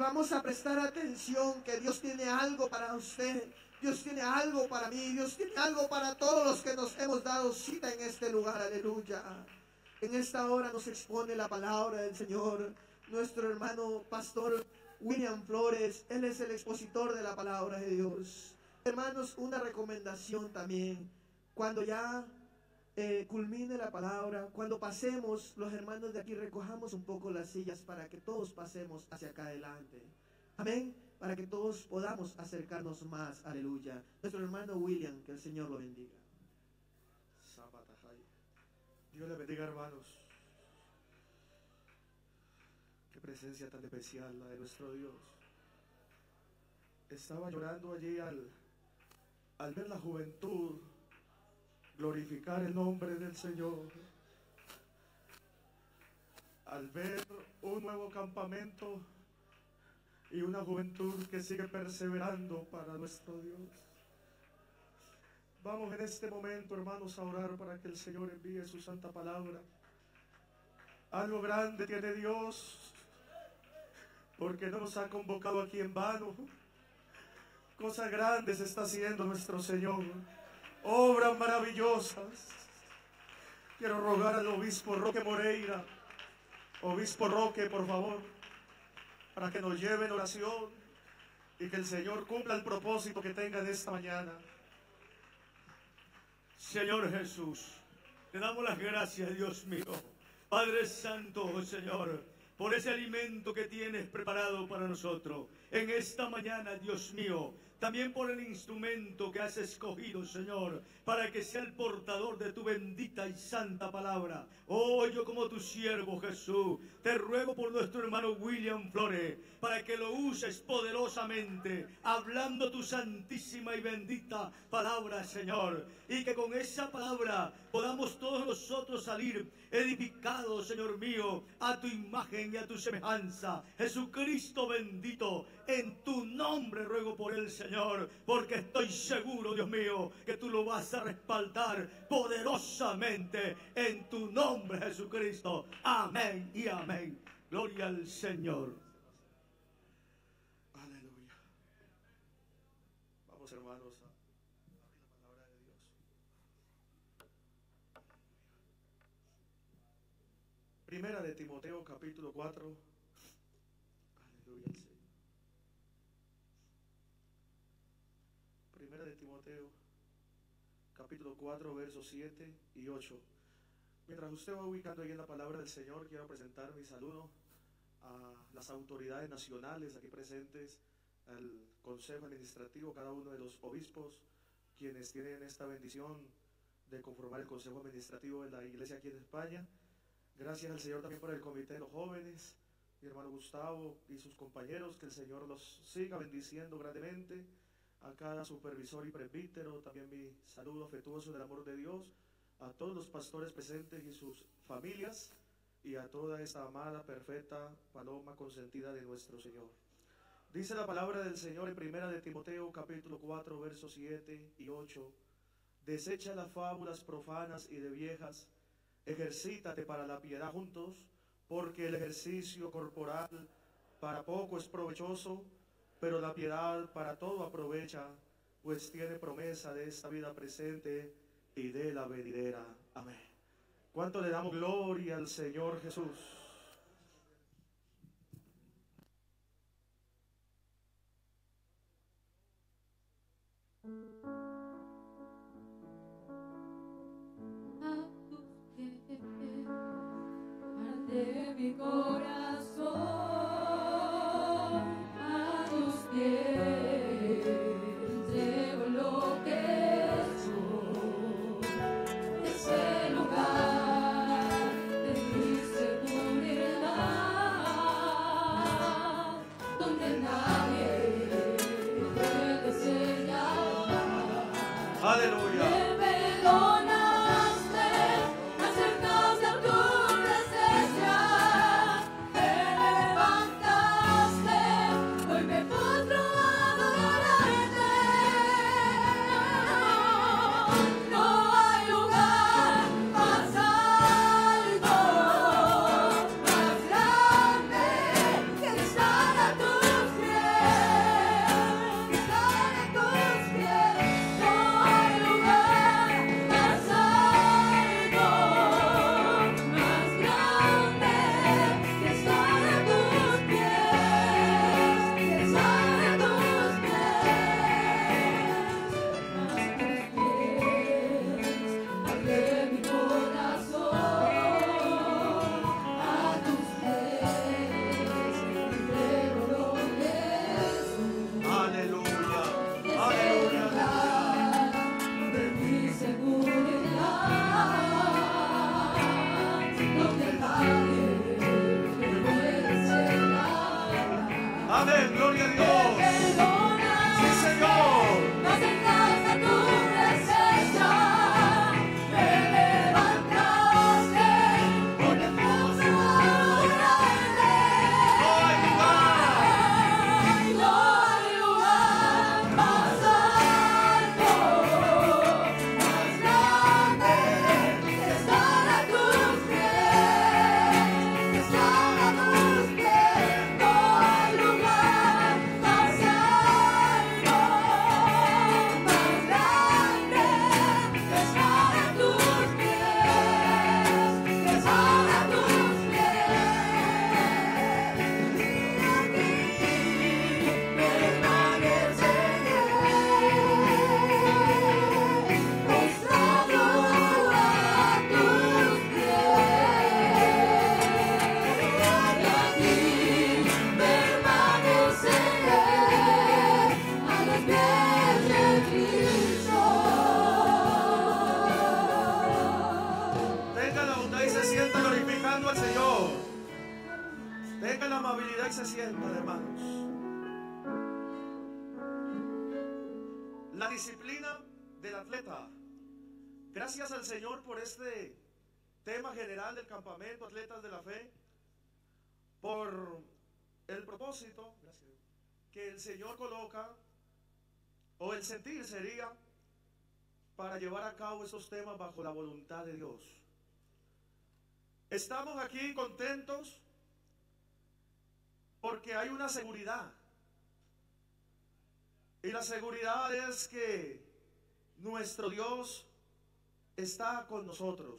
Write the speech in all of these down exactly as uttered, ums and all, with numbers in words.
vamos a prestar atención que Dios tiene algo para usted. Dios tiene algo para mí. Dios tiene algo para todos los que nos hemos dado cita en este lugar. Aleluya. En esta hora nos expone la palabra del Señor nuestro hermano pastor William Flores. Él es el expositor de la palabra de Dios. Hermanos, una recomendación también. Cuando ya eh, culmine la palabra, cuando pasemos, los hermanos de aquí recojamos un poco las sillas para que todos pasemos hacia acá adelante. Amén. Para que todos podamos acercarnos más. Aleluya. Nuestro hermano William, que el Señor lo bendiga. Dios le bendiga, hermanos. Qué presencia tan especial la de nuestro Dios. Estaba llorando allí al, al ver la juventud glorificar el nombre del Señor. Al ver un nuevo campamento y una juventud que sigue perseverando para nuestro Dios. Vamos en este momento, hermanos, a orar para que el Señor envíe su santa palabra. Algo grande tiene Dios, porque no nos ha convocado aquí en vano. Cosas grandes está haciendo nuestro Señor, obras maravillosas. Quiero rogar al obispo Roque Moreira, obispo Roque, por favor, para que nos lleve en oración y que el Señor cumpla el propósito que tenga en esta mañana. Señor Jesús, te damos las gracias, Dios mío, Padre Santo, Señor, por ese alimento que tienes preparado para nosotros en esta mañana, Dios mío. También por el instrumento que has escogido, Señor, para que sea el portador de tu bendita y santa palabra. Oh, yo como tu siervo, Jesús, te ruego por nuestro hermano William Flores, para que lo uses poderosamente, hablando tu santísima y bendita palabra, Señor. Y que con esa palabra podamos todos nosotros salir edificados, Señor mío, a tu imagen y a tu semejanza. Jesucristo bendito, en tu nombre ruego por él, Señor, porque estoy seguro, Dios mío, que tú lo vas a respaldar poderosamente en tu nombre, Jesucristo. Amén y amén. Gloria al Señor. Aleluya. Vamos, hermanos, a abrir la palabra de Dios. Primera de Timoteo, capítulo cuatro. Aleluya al Señor. Primera de Timoteo, capítulo cuatro, versos siete y ocho. Mientras usted va ubicando ahí en la palabra del Señor, quiero presentar mi saludo a las autoridades nacionales aquí presentes, al Consejo Administrativo, cada uno de los obispos, quienes tienen esta bendición de conformar el Consejo Administrativo de la Iglesia aquí en España. Gracias al Señor también por el Comité de los Jóvenes, mi hermano Gustavo y sus compañeros, que el Señor los siga bendiciendo grandemente. A cada supervisor y presbítero, también mi saludo afectuoso del amor de Dios, a todos los pastores presentes y sus familias, y a toda esta amada, perfecta paloma consentida de nuestro Señor. Dice la palabra del Señor en Primera de Timoteo, capítulo cuatro, versos siete y ocho. Desecha las fábulas profanas y de viejas, ejercítate para la piedad juntos, porque el ejercicio corporal para poco es provechoso, pero la piedad para todo aprovecha, pues tiene promesa de esta vida presente y de la venidera. Amén. ¿Cuánto le damos gloria al Señor Jesús? Arde mi corazón a tus pies, llevo lo que soy, ese lugar de mi seguro. Amén, gloria a Dios. Sí, Señor. Nos encanta tu presencia, me levantaste con el fuego grande. No hay lugar. No hay lugar más alto, más grande que estar a tus pies, que estar a tus pies. No hay lugar más alto, más grande que estar a tus pies, que estar a tus pies. Y aquí permaneceré, postrado a tus pies. Y aquí permaneceré a los pies de Cristo. Tenga la bondad y se sienta glorificando al Señor. Tenga la amabilidad y se sienta, hermanos. La disciplina del atleta. Gracias al Señor por este tema general del campamento Atletas de la Fe, por el propósito que el Señor coloca, o el sentir sería, para llevar a cabo esos temas bajo la voluntad de Dios. Estamos aquí contentos porque hay una seguridad. Y la seguridad es que nuestro Dios está con nosotros.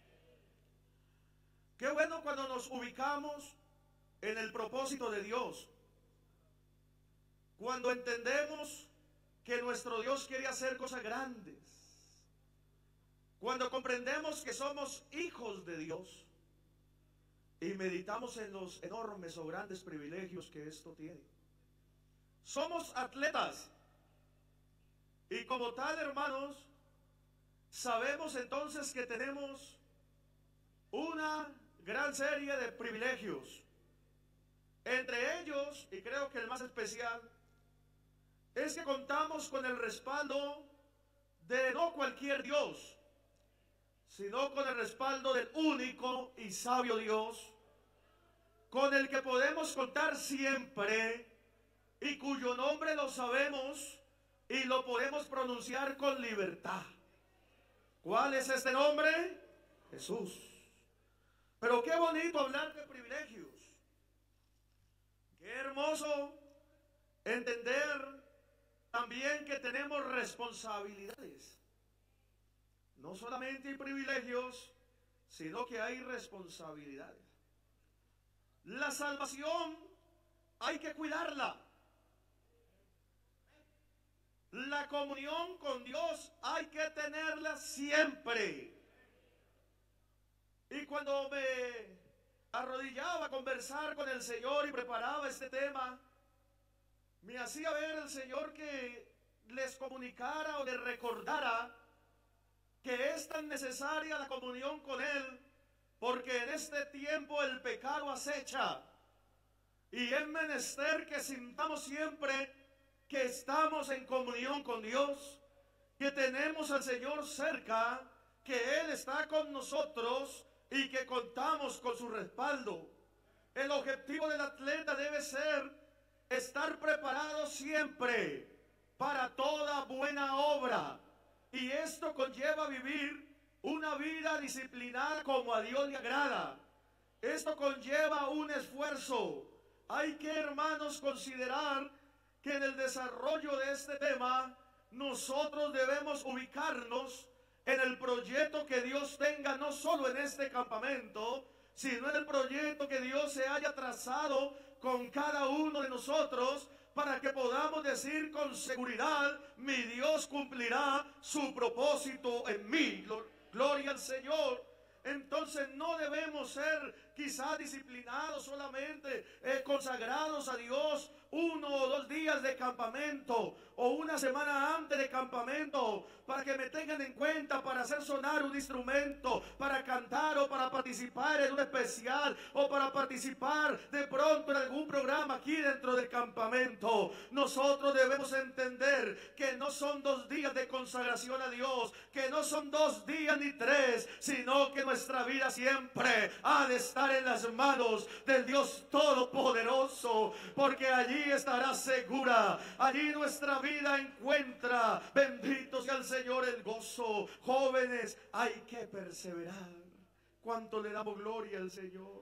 Qué bueno cuando nos ubicamos en el propósito de Dios. Cuando entendemos que nuestro Dios quiere hacer cosas grandes. Cuando comprendemos que somos hijos de Dios. Y meditamos en los enormes o grandes privilegios que esto tiene. Somos atletas. Y como tal, hermanos, sabemos entonces que tenemos una gran serie de privilegios. Entre ellos, y creo que el más especial, es que contamos con el respaldo de no cualquier Dios, sino con el respaldo del único y sabio Dios, con el que podemos contar siempre y cuyo nombre lo sabemos y lo podemos pronunciar con libertad. ¿Cuál es este nombre? Jesús. Pero qué bonito hablar de privilegios. Qué hermoso entender también que tenemos responsabilidades. No solamente hay privilegios, sino que hay responsabilidades. La salvación hay que cuidarla. La comunión con Dios hay que tenerla siempre. Y cuando me arrodillaba a conversar con el Señor y preparaba este tema, me hacía ver el Señor que les comunicara o les recordara que es tan necesaria la comunión con Él, porque en este tiempo el pecado acecha y es menester que sintamos siempre que estamos en comunión con Dios, que tenemos al Señor cerca, que Él está con nosotros y que contamos con su respaldo. El objetivo del atleta debe ser estar preparado siempre para toda buena obra. Y esto conlleva vivir una vida disciplinada como a Dios le agrada. Esto conlleva un esfuerzo. Hay que, hermanos, considerar que en el desarrollo de este tema nosotros debemos ubicarnos en el proyecto que Dios tenga, no solo en este campamento, sino en el proyecto que Dios se haya trazado con cada uno de nosotros, para que podamos decir con seguridad: mi Dios cumplirá su propósito en mí. Gloria al Señor. Entonces no debemos ser quizás disciplinados solamente, eh, consagrados a Dios uno o dos días de campamento o una semana antes de campamento, para que me tengan en cuenta para hacer sonar un instrumento, para cantar o para participar en un especial o para participar de pronto en algún programa aquí dentro del campamento. Nosotros debemos entender que no son dos días de consagración a Dios, que no son dos días ni tres, sino que nuestra vida siempre ha de estar en las manos del Dios Todopoderoso, porque allí estará segura, allí nuestra vida encuentra, bendito sea el Señor, el gozo. Jóvenes, hay que perseverar. ¿Cuánto le damos gloria al Señor?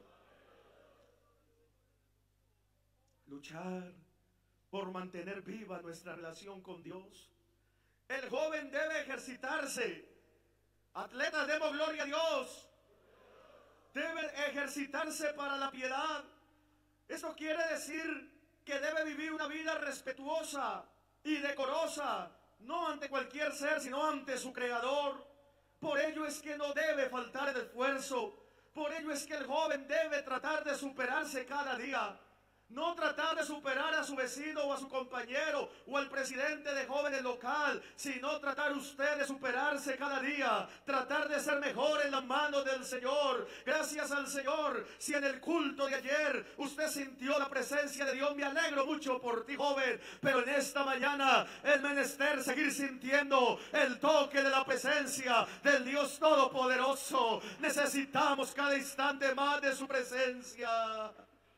Luchar por mantener viva nuestra relación con Dios. El joven debe ejercitarse. Atletas, demos gloria a Dios. Debe ejercitarse para la piedad. Eso quiere decir que debe vivir una vida respetuosa y decorosa, no ante cualquier ser, sino ante su Creador. Por ello es que no debe faltar el esfuerzo. Por ello es que el joven debe tratar de superarse cada día. No tratar de superar a su vecino o a su compañero o al presidente de jóvenes local, sino tratar usted de superarse cada día, tratar de ser mejor en las manos del Señor. Gracias al Señor, si en el culto de ayer usted sintió la presencia de Dios, me alegro mucho por ti, joven, pero en esta mañana es menester seguir sintiendo el toque de la presencia del Dios Todopoderoso. Necesitamos cada instante más de su presencia.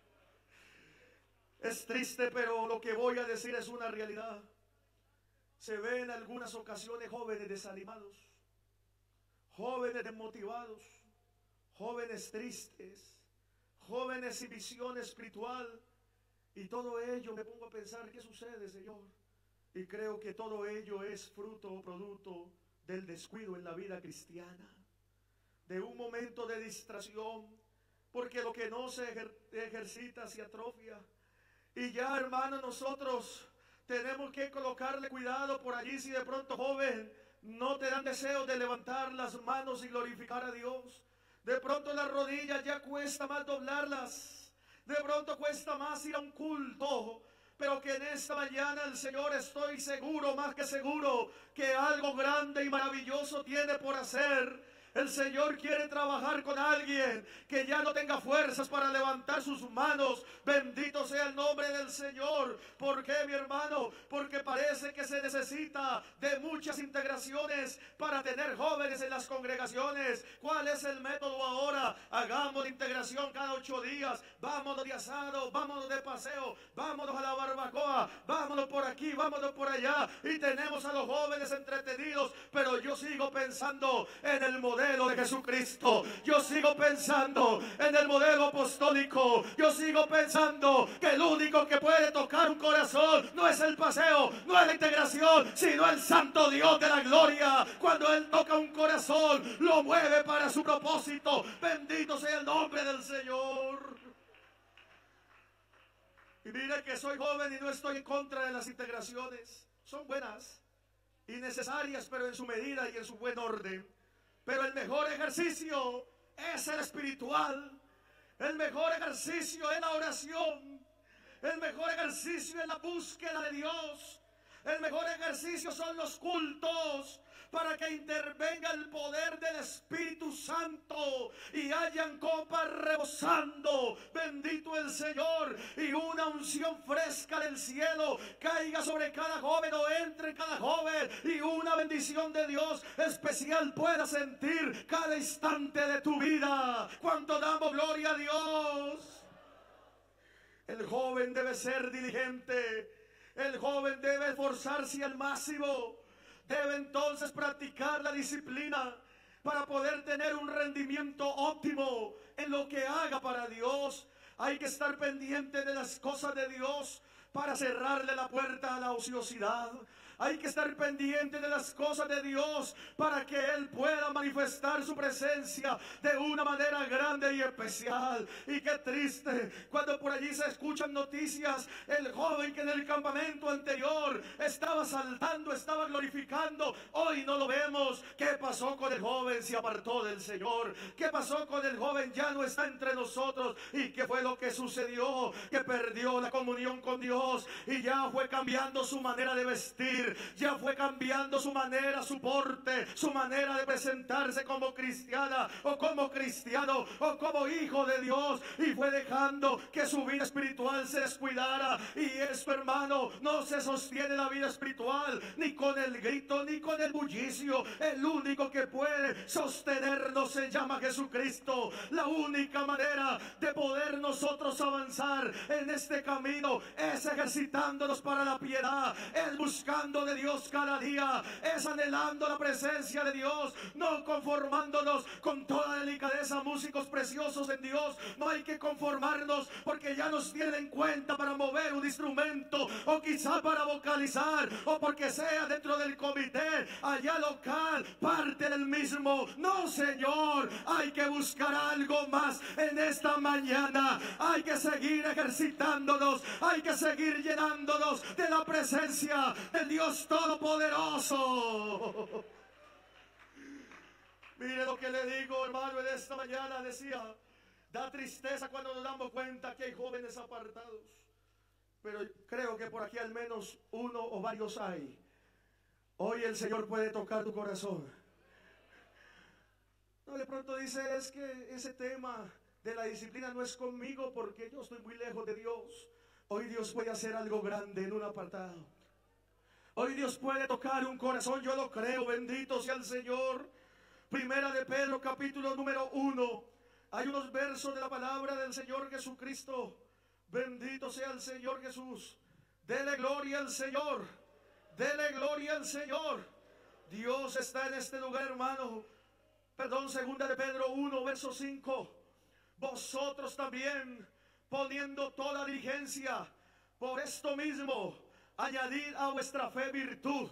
Es triste, pero lo que voy a decir es una realidad. Se ven en algunas ocasiones jóvenes desanimados, jóvenes desmotivados, jóvenes tristes, jóvenes sin visión espiritual. Y todo ello me pongo a pensar, ¿qué sucede, Señor? Y creo que todo ello es fruto o producto del descuido en la vida cristiana, de un momento de distracción, porque lo que no se ejer- ejercita se atrofia. Y ya, hermanos, nosotros tenemos que colocarle cuidado por allí. Si de pronto, joven, no te dan deseo de levantar las manos y glorificar a Dios, de pronto las rodillas ya cuesta más doblarlas, de pronto cuesta más ir a un culto, pero que en esta mañana el Señor, estoy seguro, más que seguro, que algo grande y maravilloso tiene por hacer. El Señor quiere trabajar con alguien que ya no tenga fuerzas para levantar sus manos. Bendito sea el nombre del Señor. ¿Por qué, mi hermano? Porque parece que se necesita de muchas integraciones para tener jóvenes en las congregaciones. ¿Cuál es el método ahora? Hagamos la integración cada ocho días. Vámonos de asado, vámonos de paseo, vámonos a la barbacoa, vámonos por aquí, vámonos por allá. Y tenemos a los jóvenes entretenidos. Pero yo sigo pensando en el modelo de Jesucristo. Yo sigo pensando en el modelo apostólico. Yo sigo pensando que el único que puede tocar un corazón no es el paseo, no es la integración, sino el santo Dios de la gloria. Cuando Él toca un corazón, lo mueve para su propósito. Bendito sea el nombre del Señor. Y mire que soy joven y no estoy en contra de las integraciones. Son buenas y necesarias, pero en su medida y en su buen orden. Pero el mejor ejercicio es el espiritual. El mejor ejercicio es la oración. El mejor ejercicio es la búsqueda de Dios. El mejor ejercicio son los cultos, para que intervenga el poder del Espíritu Santo y hayan copas rebosando, bendito el Señor, y una unción fresca del cielo caiga sobre cada joven o entre en cada joven, y una bendición de Dios especial pueda sentir cada instante de tu vida. ¿Cuánto damos gloria a Dios? El joven debe ser diligente, el joven debe esforzarse al máximo. Debe entonces practicar la disciplina para poder tener un rendimiento óptimo en lo que haga para Dios. Hay que estar pendiente de las cosas de Dios para cerrarle la puerta a la ociosidad, Hay que estar pendiente de las cosas de Dios para que Él pueda manifestar su presencia de una manera grande y especial. Y qué triste cuando por allí se escuchan noticias, el joven que en el campamento anterior estaba saltando, estaba glorificando, hoy no lo vemos. ¿Qué pasó con el joven? Se apartó del Señor. ¿Qué pasó con el joven? Ya no está entre nosotros. ¿Y qué fue lo que sucedió? Que perdió la comunión con Dios y ya fue cambiando su manera de vestir, ya fue cambiando su manera, su porte, su manera de presentarse como cristiana o como cristiano o como hijo de Dios, y fue dejando que su vida espiritual se descuidara. Y eso, hermano, no se sostiene la vida espiritual ni con el grito ni con el bullicio. El único que puede sostenernos se llama Jesucristo. La única manera de poder nosotros avanzar en este camino es ejercitándonos para la piedad, es buscando de Dios cada día, es anhelando la presencia de Dios, no conformándonos con toda delicadeza. Músicos preciosos en Dios, no hay que conformarnos porque ya nos tienen en cuenta para mover un instrumento, o quizá para vocalizar, o porque sea dentro del comité allá local, parte del mismo. No, Señor, hay que buscar algo más en esta mañana. Hay que seguir ejercitándonos, hay que seguir llenándonos de la presencia del Dios Todopoderoso. Mire lo que le digo, hermano, en esta mañana. Decía, da tristeza cuando nos damos cuenta que hay jóvenes apartados, pero creo que por aquí al menos uno o varios hay. Hoy el Señor puede tocar tu corazón. No, de pronto dice, es que ese tema de la disciplina no es conmigo porque yo estoy muy lejos de Dios. Hoy Dios puede hacer algo grande en un apartado. Hoy Dios puede tocar un corazón, yo lo creo, bendito sea el Señor. Primera de Pedro, capítulo número uno. Hay unos versos de la palabra del Señor Jesucristo. Bendito sea el Señor Jesús. Dele gloria al Señor. Dele gloria al Señor. Dios está en este lugar, hermano. Perdón, segunda de Pedro uno, verso cinco. Vosotros también, poniendo toda diligencia, por esto mismo, añadid a vuestra fe virtud,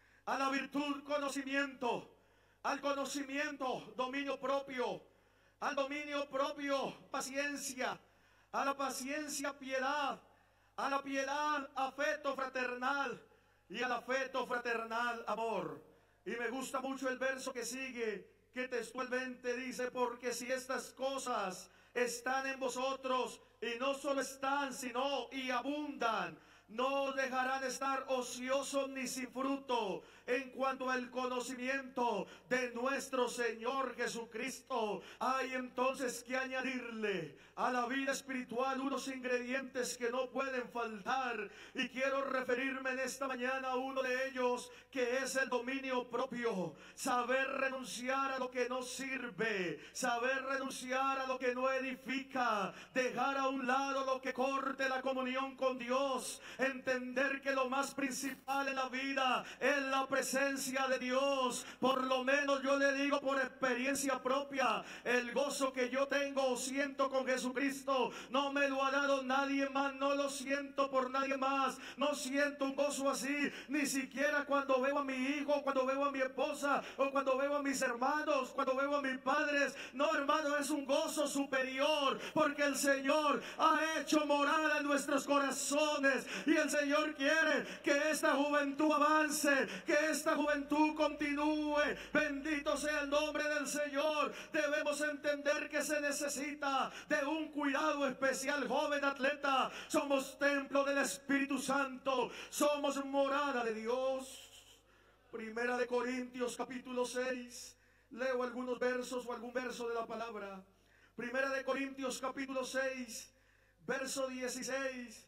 a la virtud conocimiento, al conocimiento dominio propio, al dominio propio paciencia, a la paciencia piedad, a la piedad afecto fraternal, y al afecto fraternal amor. Y me gusta mucho el verso que sigue, que textualmente dice, porque si estas cosas están en vosotros, y no solo están, sino y abundan, no dejarán estar ociosos ni sin fruto en cuanto al conocimiento de nuestro Señor Jesucristo. Hay entonces que añadirle a la vida espiritual unos ingredientes que no pueden faltar, y quiero referirme en esta mañana a uno de ellos, que es el dominio propio. Saber renunciar a lo que no sirve, saber renunciar a lo que no edifica, dejar a un lado lo que corte la comunión con Dios, entender que lo más principal en la vida es la presencia de Dios. Por lo menos yo le digo por experiencia propia, el gozo que yo tengo o siento con Jesucristo no me lo ha dado nadie más, no lo siento por nadie más, no siento un gozo así ni siquiera cuando veo a mi hijo, cuando veo a mi esposa, o cuando veo a mis hermanos, cuando veo a mis padres. No, hermano, es un gozo superior, porque el Señor ha hecho morada en nuestros corazones, y el Señor quiere que esta juventud avance, que esta juventud continúe. Bendito sea el nombre del Señor. Debemos entender que se necesita de un cuidado especial, joven atleta. Somos templo del Espíritu Santo, somos morada de Dios. Primera de Corintios capítulo seis. Leo algunos versos o algún verso de la palabra. Primera de Corintios capítulo seis, verso dieciséis.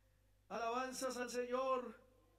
Alabanzas al Señor.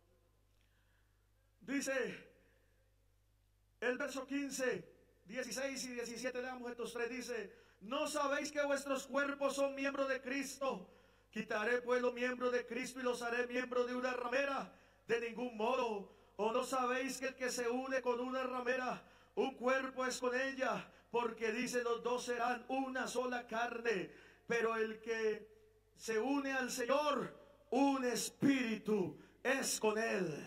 Dice el verso quince, dieciséis y diecisiete, leamos estos tres. Dice, ¿no sabéis que vuestros cuerpos son miembros de Cristo? Quitaré pues los miembros de Cristo y los haré miembros de una ramera. De ningún modo. ¿O no sabéis que el que se une con una ramera, un cuerpo es con ella? Porque dice, los dos serán una sola carne. Pero el que se une al Señor, un espíritu es con él.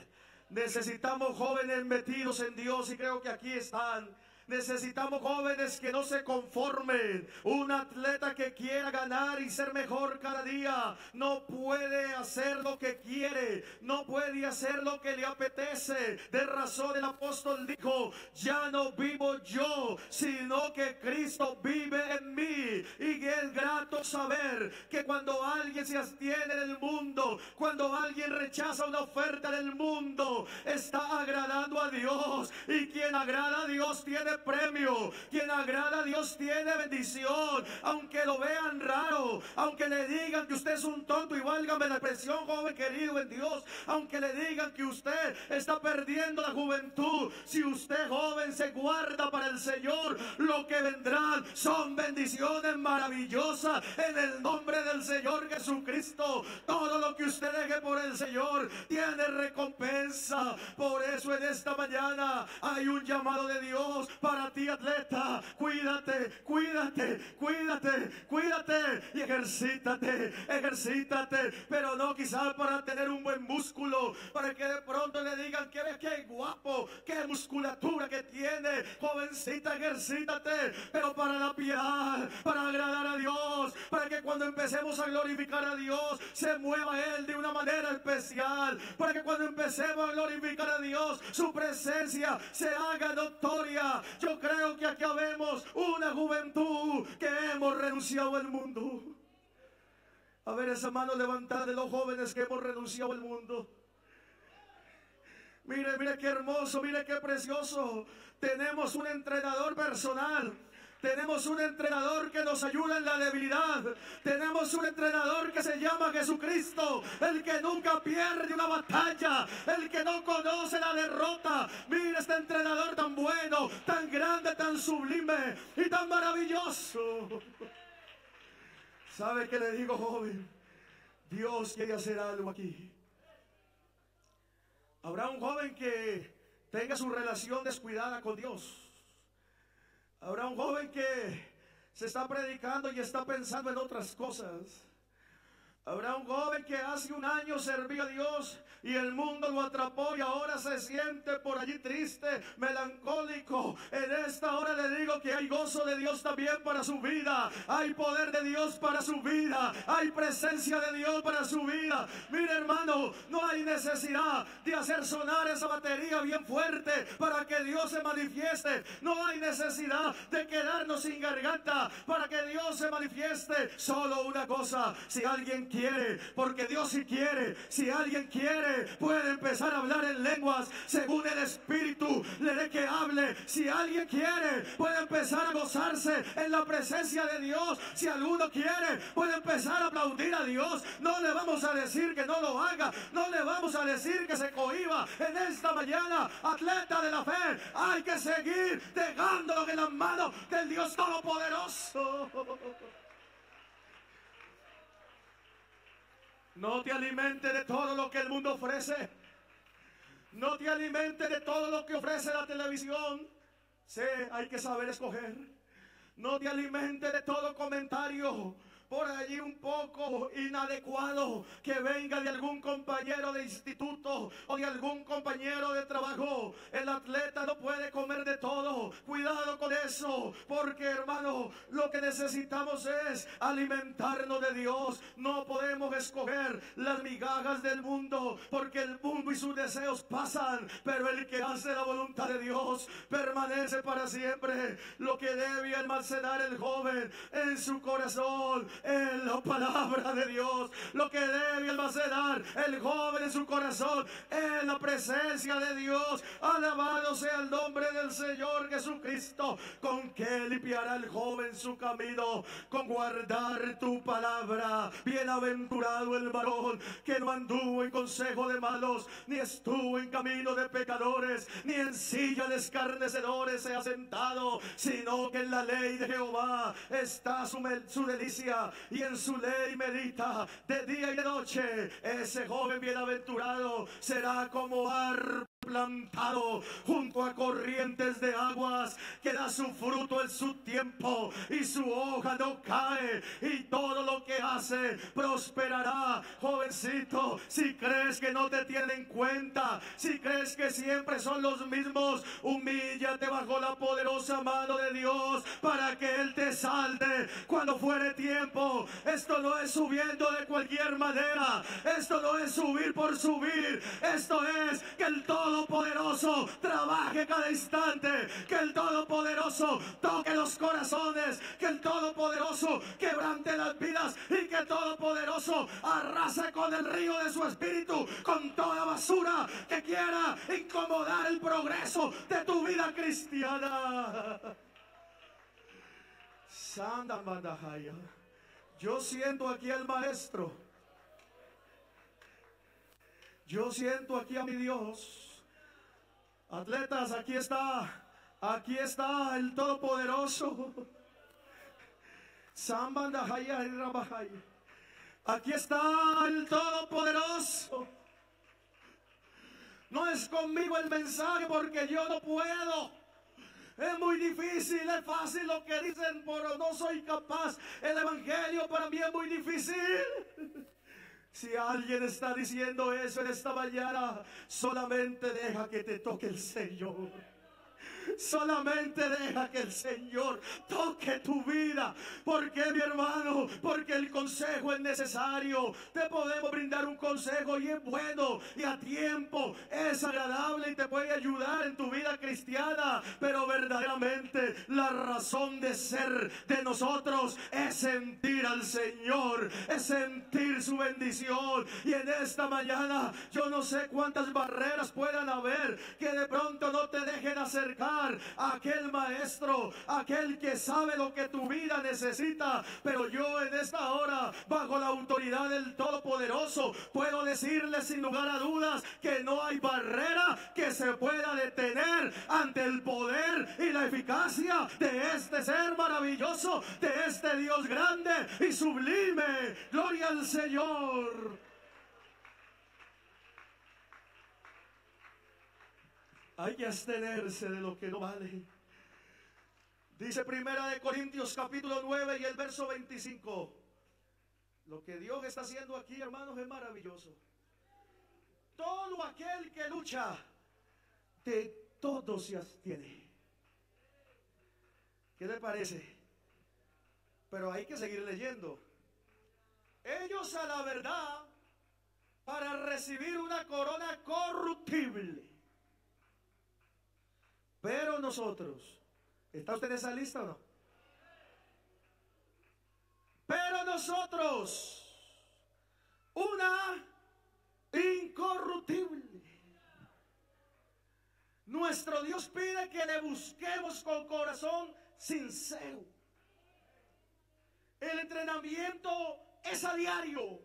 Necesitamos jóvenes metidos en Dios y creo que aquí están. Necesitamos jóvenes que no se conformen. Un atleta que quiera ganar y ser mejor cada día no puede hacer lo que quiere, no puede hacer lo que le apetece. De razón el apóstol dijo: ya no vivo yo, sino que Cristo vive en mí. Y es grato saber que cuando alguien se abstiene del mundo, cuando alguien rechaza una oferta del mundo, está agradando a Dios. Y quien agrada a Dios tiene premio. Quien agrada a Dios tiene bendición. Aunque lo vean raro, aunque le digan que usted es un tonto, y válgame la expresión, joven querido en Dios, aunque le digan que usted está perdiendo la juventud, si usted, joven, se guarda para el Señor, lo que vendrán son bendiciones maravillosas en el nombre del Señor Jesucristo. Todo lo que usted deje por el Señor tiene recompensa. Por eso en esta mañana hay un llamado de Dios para ti, atleta. Cuídate, cuídate, cuídate, cuídate y ejercítate, ejercítate, pero no quizás para tener un buen músculo, para que de pronto le digan que qué guapo, qué musculatura que tiene. Jovencita, ejercítate, pero para la piedad, para agradar a Dios, para que cuando empecemos a glorificar a Dios se mueva Él de una manera especial, para que cuando empecemos a glorificar a Dios su presencia se haga notoria. Yo creo que aquí habemos una juventud que hemos renunciado al mundo. A ver esa mano levantada de los jóvenes que hemos renunciado al mundo. Mire, mire qué hermoso, mire qué precioso. Tenemos un entrenador personal. Tenemos un entrenador que nos ayuda en la debilidad. Tenemos un entrenador que se llama Jesucristo, el que nunca pierde una batalla, el que no conoce la derrota. Mira este entrenador tan bueno, tan grande, tan sublime y tan maravilloso. ¿Sabe qué le digo, joven? Dios quiere hacer algo aquí. Habrá un joven que tenga su relación descuidada con Dios. Habrá un joven que se está predicando y está pensando en otras cosas. Habrá un joven que hace un año servía a Dios y el mundo lo atrapó y ahora se siente por allí triste, melancólico. En esta hora le digo que hay gozo de Dios también para su vida. Hay poder de Dios para su vida. Hay presencia de Dios para su vida. Mire, hermano, no hay necesidad de hacer sonar esa batería bien fuerte para que Dios se manifieste. No hay necesidad de quedarnos sin garganta para que Dios se manifieste. Solo una cosa: si alguien quiere quiere, porque Dios sí quiere. Si alguien quiere, puede empezar a hablar en lenguas según el Espíritu le dé que hable. Si alguien quiere, puede empezar a gozarse en la presencia de Dios. Si alguno quiere, puede empezar a aplaudir a Dios. No le vamos a decir que no lo haga, no le vamos a decir que se cohíba. En esta mañana, atleta de la fe, hay que seguir dejándolo en las manos del Dios Todopoderoso. No te alimentes de todo lo que el mundo ofrece. No te alimentes de todo lo que ofrece la televisión. Sí, hay que saber escoger. No te alimentes de todo comentario por allí un poco inadecuado que venga de algún compañero de instituto o de algún compañero de trabajo. El atleta no puede comer de todo. Cuidado con eso, porque, hermano, lo que necesitamos es alimentarnos de Dios. No podemos escoger las migajas del mundo, porque el mundo y sus deseos pasan, pero el que hace la voluntad de Dios permanece para siempre. Lo que debe almacenar el joven en su corazón en la palabra de Dios. Lo que debe almacenar el joven en su corazón en la presencia de Dios. Alabado sea el nombre del Señor Jesucristo. ¿Con qué limpiará el joven su camino? Con guardar tu palabra. Bienaventurado el varón que no anduvo en consejo de malos, ni estuvo en camino de pecadores, ni en silla de escarnecedores se ha sentado, sino que en la ley de Jehová está su, su delicia, y en su ley medita de día y de noche. Ese joven bienaventurado será como árbol plantado junto a corrientes de aguas, que da su fruto en su tiempo y su hoja no cae, y todo lo que hace prosperará. Jovencito, si crees que no te tienen en cuenta, si crees que siempre son los mismos, humíllate bajo la poderosa mano de Dios para que Él te salte cuando fuere tiempo. Esto no es subiendo de cualquier manera, esto no es subir por subir, esto es que el Todopoderoso trabaje cada instante, que el Todopoderoso toque los corazones, que el Todopoderoso quebrante las vidas y que el Todopoderoso arrase con el río de su espíritu, con toda basura que quiera incomodar el progreso de tu vida cristiana. Santa Mandahaya. Yo siento aquí al Maestro. Yo siento aquí a mi Dios. Atletas, aquí está. Aquí está el Todopoderoso. Sambandahaya y Rabahaya. Aquí está el Todopoderoso. No es conmigo el mensaje porque yo no puedo. Es muy difícil, es fácil lo que dicen, pero no soy capaz. El evangelio para mí es muy difícil. Si alguien está diciendo eso en esta mañana, solamente deja que te toque el Señor. Solamente deja que el Señor toque tu vida. ¿Por qué, mi hermano? Porque el consejo es necesario. Te podemos brindar un consejo y es bueno y a tiempo, es agradable y te puede ayudar en tu vida cristiana. Pero verdaderamente la razón de ser de nosotros es sentir al Señor, es sentir su bendición. Y en esta mañana yo no sé cuántas barreras puedan haber que de pronto no te dejen acercar a aquel maestro, aquel que sabe lo que tu vida necesita. Pero yo en esta hora, bajo la autoridad del Todopoderoso, puedo decirle sin lugar a dudas que no hay barrera que se pueda detener ante el poder y la eficacia de este ser maravilloso, de este Dios grande y sublime. Gloria al Señor. Hay que abstenerse de lo que no vale. Dice Primera de Corintios capítulo nueve y el verso veinticinco. Lo que Dios está haciendo aquí, hermanos, es maravilloso. Todo aquel que lucha, de todo se abstiene. ¿Qué le parece? Pero hay que seguir leyendo. Ellos a la verdad, para recibir una corona corruptible. Pero nosotros, ¿está usted en esa lista o no? Pero nosotros, una incorruptible. Nuestro Dios pide que le busquemos con corazón sincero. El entrenamiento es a diario.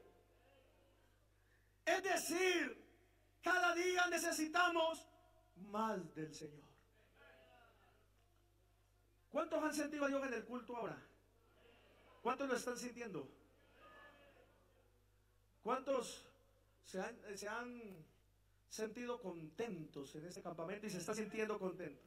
Es decir, cada día necesitamos más del Señor. ¿Cuántos han sentido a Dios en el culto ahora? ¿Cuántos lo están sintiendo? ¿Cuántos se han, se han sentido contentos en este campamento y se está sintiendo contento?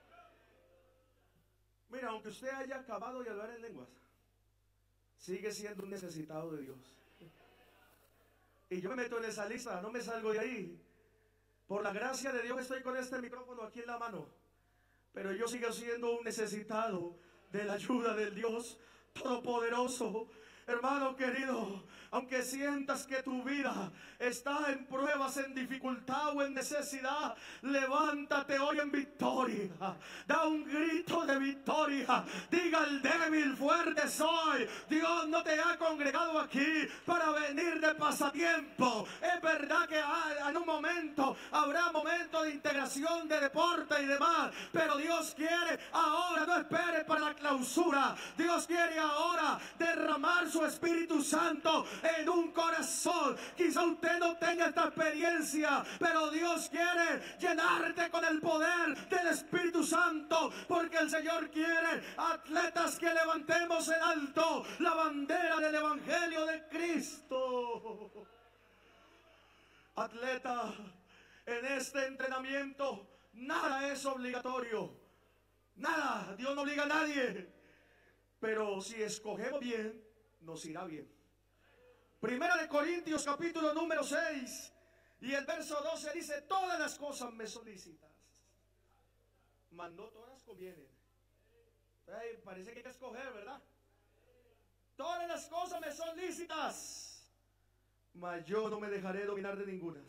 Mira, aunque usted haya acabado de hablar en lenguas, sigue siendo un necesitado de Dios. Y yo me meto en esa lista, no me salgo de ahí. Por la gracia de Dios estoy con este micrófono aquí en la mano. Pero yo sigo siendo un necesitado de la ayuda del Dios Todopoderoso. Hermano querido, aunque sientas que tu vida está en pruebas, en dificultad o en necesidad, levántate hoy en victoria. Da un grito de victoria. Diga al débil, fuerte soy. Dios no te ha congregado aquí para venir de pasatiempo. Es verdad que en un momento habrá momentos de integración de deporte y demás, pero Dios quiere ahora, no espere para la clausura. Dios quiere ahora derramar su Espíritu Santo en un corazón. Quizá usted no tenga esta experiencia, pero Dios quiere llenarte con el poder del Espíritu Santo, porque el Señor quiere atletas que levantemos en alto la bandera del Evangelio de Cristo. Atleta, En este entrenamiento nada es obligatorio. Nada, Dios no obliga a nadie. Pero si escogemos bien, nos irá bien. Primera de Corintios capítulo número seis y el verso doce dice: todas las cosas me son lícitas, mas no todas convienen. Ay, parece que hay que escoger, ¿verdad? Todas las cosas me son lícitas, mas yo no me dejaré dominar de ninguna.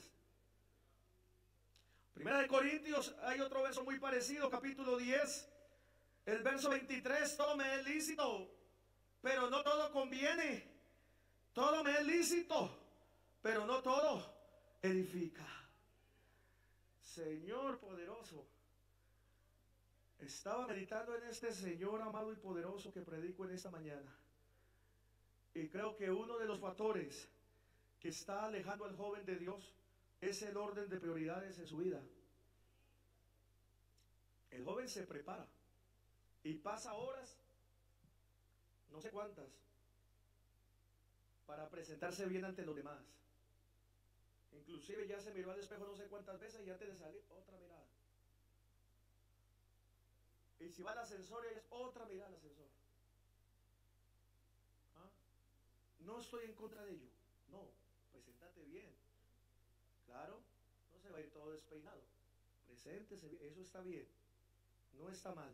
Primera de Corintios, hay otro verso muy parecido, capítulo diez, el verso veintitrés: todo me es lícito, pero no todo conviene. Todo me es lícito, pero no todo edifica. Señor poderoso, estaba meditando en este Señor amado y poderoso que predico en esta mañana. Y creo que uno de los factores que está alejando al joven de Dios es el orden de prioridades en su vida. El joven se prepara y pasa horas, no sé cuántas, para presentarse bien ante los demás. Inclusive ya se miró al espejo no sé cuántas veces y antes de salir otra mirada. Y si va al ascensor es otra mirada al ascensor. ¿Ah? No estoy en contra de ello. No, preséntate bien. Claro, no se va a ir todo despeinado. Preséntese bien, eso está bien. No está mal.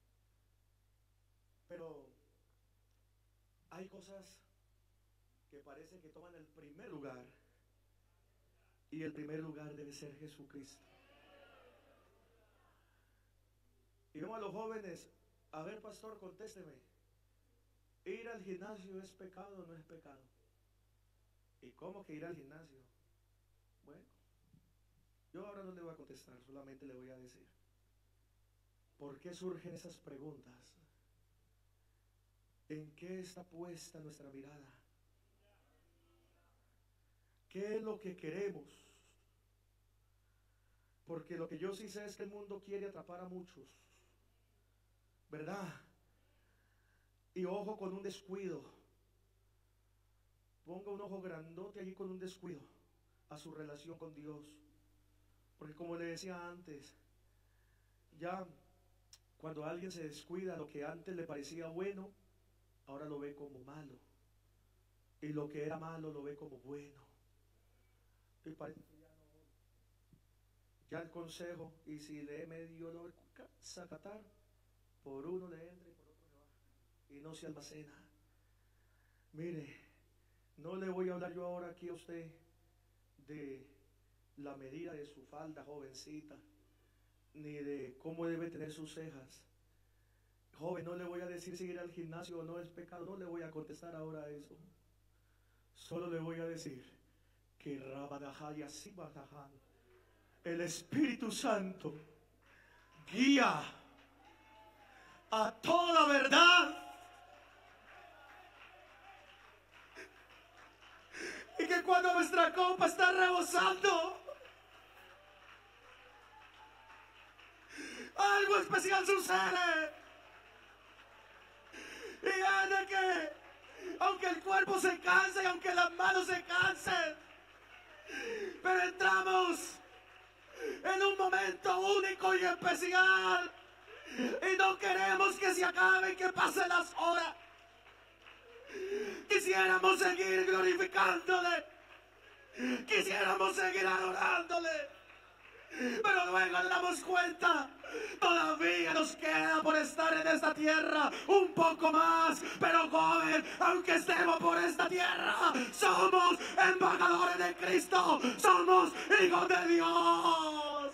Pero hay cosas que parece que toman el primer lugar, y el primer lugar debe ser Jesucristo. Y vemos a los jóvenes: a ver, pastor, contésteme, ¿ir al gimnasio es pecado o no es pecado? ¿Y cómo que ir al gimnasio? Bueno, yo ahora no le voy a contestar, solamente le voy a decir ¿por qué surgen esas preguntas? ¿En qué está puesta nuestra mirada? ¿Qué es lo que queremos? Porque lo que yo sí sé es que el mundo quiere atrapar a muchos, ¿verdad? Y ojo con un descuido. Ponga un ojo grandote allí con un descuido a su relación con Dios. Porque como le decía antes, ya cuando alguien se descuida, lo que antes le parecía bueno, ahora lo ve como malo. Y lo que era malo lo ve como bueno. Y parece que ya no, ya el consejo, y si le medio lo sacatar, por uno le entra y por otro le va, y no se almacena. Mire, no le voy a hablar yo ahora aquí a usted de la medida de su falda, jovencita, ni de cómo debe tener sus cejas. Joven, no le voy a decir si ir al gimnasio o no es pecado, no le voy a contestar ahora eso. Solo le voy a decir que el Espíritu Santo guía a toda verdad, y que cuando nuestra copa está rebosando, algo especial sucede. Y es de que aunque el cuerpo se canse y aunque las manos se cansen, pero entramos en un momento único y especial, y no queremos que se acabe y que pasen las horas. Quisiéramos seguir glorificándole, quisiéramos seguir adorándole, pero luego nos damos cuenta, todavía nos queda por estar en esta tierra un poco más. Pero joven, aunque estemos por esta tierra, somos embajadores de Cristo, somos hijos de Dios.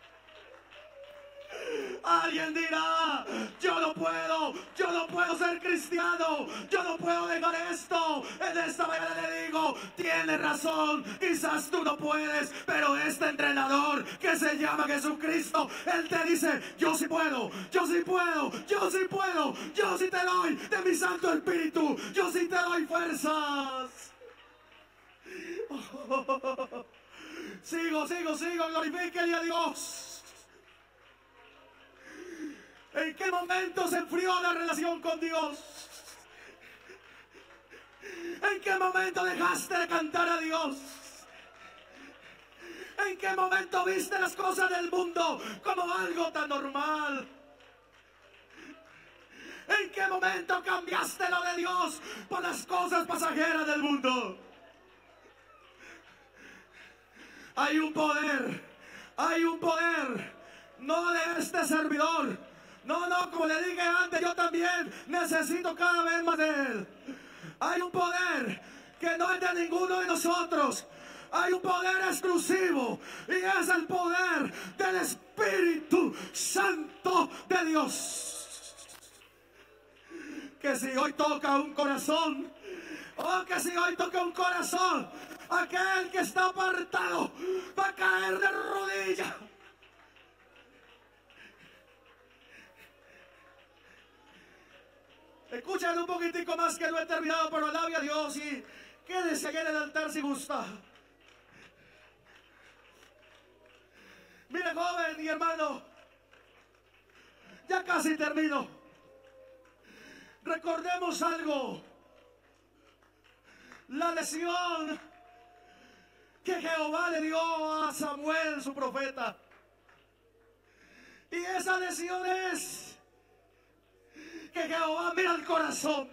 Alguien dirá: yo no puedo, yo no puedo ser cristiano, yo no puedo dejar esto. En esta mañana le digo, tienes razón, quizás tú no puedes, pero este entrenador que se llama Jesucristo, Él te dice: yo sí puedo, yo sí puedo, yo sí puedo, yo sí te doy de mi Santo Espíritu, yo sí te doy fuerzas. Oh, sigo, sigo, sigo, glorifíquele a Dios. ¿En qué momento se enfrió la relación con Dios? ¿En qué momento dejaste de cantar a Dios? ¿En qué momento viste las cosas del mundo como algo tan normal? ¿En qué momento cambiaste lo de Dios por las cosas pasajeras del mundo? Hay un poder, hay un poder, no de este servidor. No, no, como le dije antes, yo también necesito cada vez más de Él. Hay un poder que no es de ninguno de nosotros. Hay un poder exclusivo y es el poder del Espíritu Santo de Dios. Que si hoy toca un corazón, oh, que si hoy toca un corazón, aquel que está apartado va a caer de rodillas. Escuchen un poquitico más que no he terminado, pero alabe a Dios y quédese aquí en el altar si gusta. Mire, joven y hermano, ya casi termino. Recordemos algo. La lección que Jehová le dio a Samuel, su profeta. Y esa lección es que Jehová mira el corazón.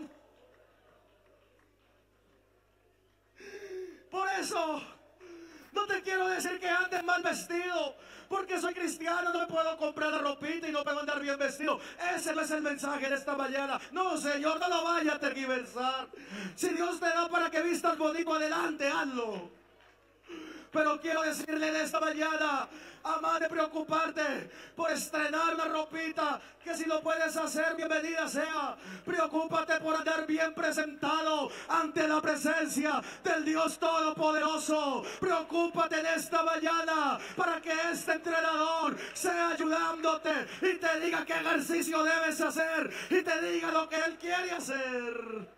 Por eso no te quiero decir que andes mal vestido, porque soy cristiano, no me puedo comprar la ropita y no puedo andar bien vestido. Ese no es el mensaje de esta mañana. No, Señor, no lo vaya a tergiversar. Si Dios te da para que vistas bonito, adelante, hazlo. Pero quiero decirle en esta mañana, amar de preocuparte por estrenar una ropita, que si lo puedes hacer, bienvenida sea. Preocúpate por andar bien presentado ante la presencia del Dios Todopoderoso. Preocúpate en esta mañana para que este entrenador sea ayudándote y te diga qué ejercicio debes hacer y te diga lo que Él quiere hacer.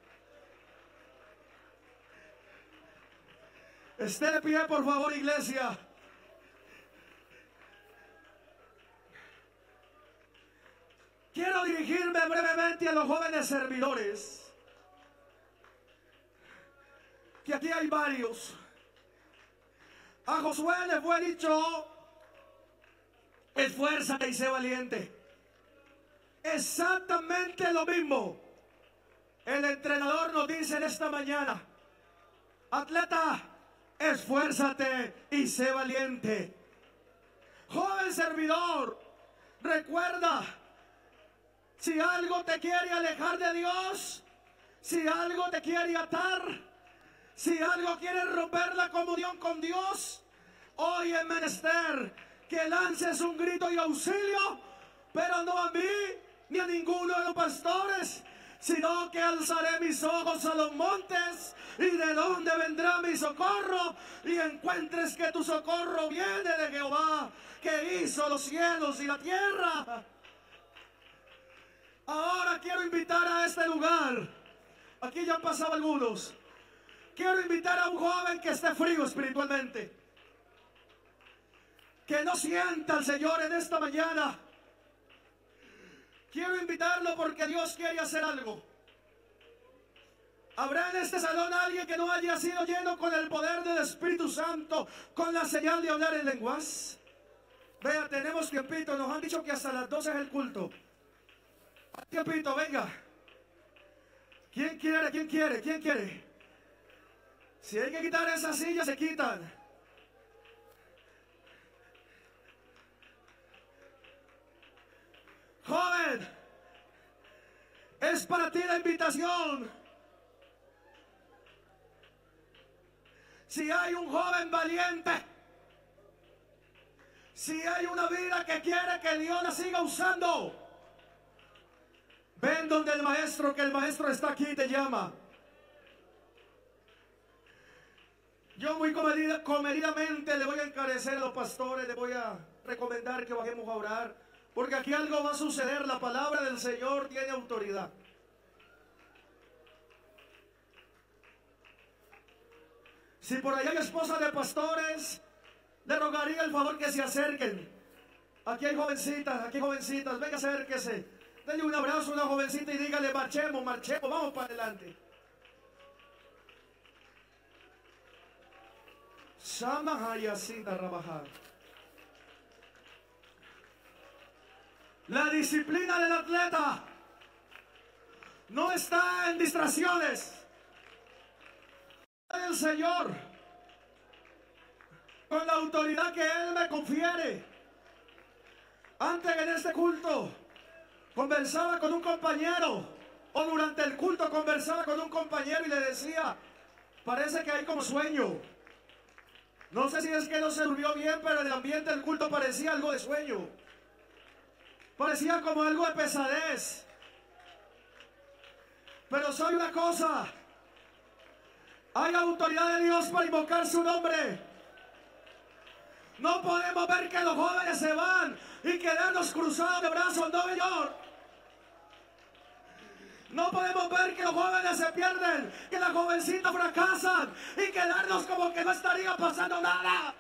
Esté de pie, por favor, iglesia. Quiero dirigirme brevemente a los jóvenes servidores, que aquí hay varios. A Josué le fue dicho: esfuérzate y sé valiente. Exactamente lo mismo el entrenador nos dice en esta mañana: atleta, esfuérzate y sé valiente. Joven servidor, recuerda, si algo te quiere alejar de Dios, si algo te quiere atar, si algo quiere romper la comunión con Dios, hoy es menester que lances un grito y auxilio, pero no a mí ni a ninguno de los pastores, sino que alzaré mis ojos a los montes, y de dónde vendrá mi socorro, y encuentres que tu socorro viene de Jehová, que hizo los cielos y la tierra. Ahora quiero invitar a este lugar, aquí ya han pasado algunos, quiero invitar a un joven que esté frío espiritualmente, que no sienta al Señor en esta mañana. Quiero invitarlo porque Dios quiere hacer algo. ¿Habrá en este salón alguien que no haya sido lleno con el poder del Espíritu Santo, con la señal de hablar en lenguas? Vea, tenemos tiempito, nos han dicho que hasta las doce es el culto. Tiempito, venga. ¿Quién quiere? ¿Quién quiere? ¿Quién quiere? Si hay que quitar esas sillas, se quitan. Joven, es para ti la invitación. Si hay un joven valiente, si hay una vida que quiere que Dios la siga usando, ven donde el maestro, que el maestro está aquí y te llama. Yo muy comedida, comedidamente le voy a encarecer a los pastores, le voy a recomendar que bajemos a orar, porque aquí algo va a suceder. La palabra del Señor tiene autoridad. Si por allá hay esposas de pastores, le rogaría el favor que se acerquen. Aquí hay jovencitas, aquí hay jovencitas, venga, acérquese. Denle un abrazo a una jovencita y dígale: marchemos, marchemos, vamos para adelante. Samahayasita Rabajar. La disciplina del atleta no está en distracciones. El Señor, con la autoridad que Él me confiere. Antes en este culto conversaba con un compañero, o durante el culto conversaba con un compañero y le decía, parece que hay como sueño. No sé si es que no se durmió bien, pero el ambiente del culto parecía algo de sueño. Parecía como algo de pesadez. Pero sabe una cosa, hay autoridad de Dios para invocar su nombre. No podemos ver que los jóvenes se van y quedarnos cruzados de brazos, no, Señor. No podemos ver que los jóvenes se pierden, que las jovencitas fracasan y quedarnos como que no estaría pasando nada.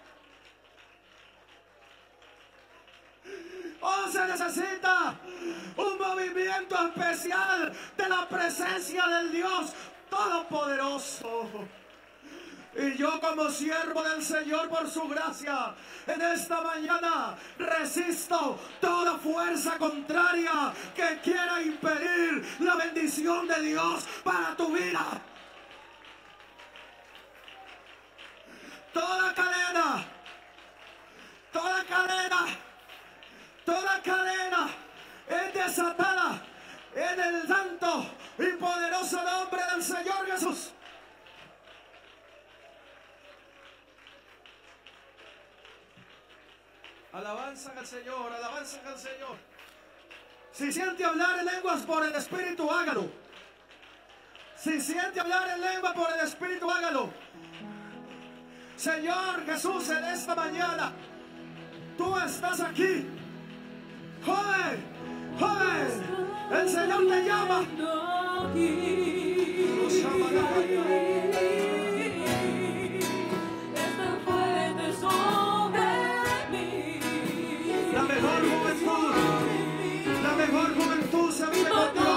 Oh, se necesita un movimiento especial de la presencia del Dios Todopoderoso. Y yo como siervo del Señor por su gracia, en esta mañana resisto toda fuerza contraria que quiera impedir la bendición de Dios para tu vida. Toda cadena, toda cadena, toda cadena es desatada en el santo y poderoso nombre del Señor Jesús. Alabanza al Señor, alabanza al Señor. Si siente hablar en lenguas por el Espíritu, hágalo. Si siente hablar en lengua por el Espíritu, hágalo. Señor Jesús, en esta mañana, tú estás aquí. Joven, joven, el Señor te llama. La mejor juventud, la mejor juventud se vive con Dios.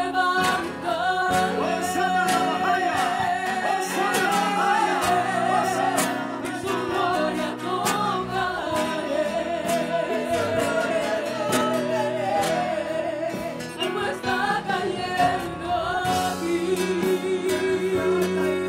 Osana la bahaya, Osana la bahaya, Osana. Está cayendo aquí.